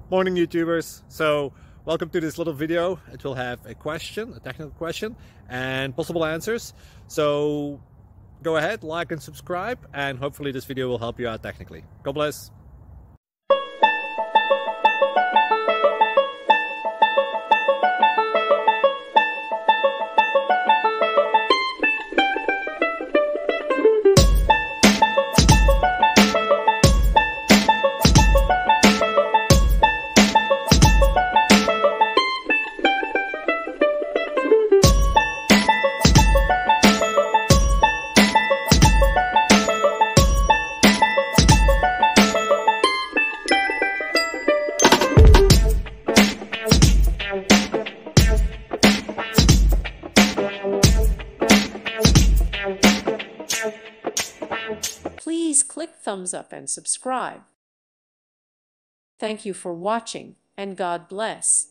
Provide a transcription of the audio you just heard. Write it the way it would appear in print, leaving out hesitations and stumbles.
Morning YouTubers. So welcome to this little video. It will have a question, a technical question, and possible answers. So go ahead, like and subscribe, and hopefully this video will help you out technically. God bless. Please click thumbs up and subscribe. Thank you for watching, and God bless.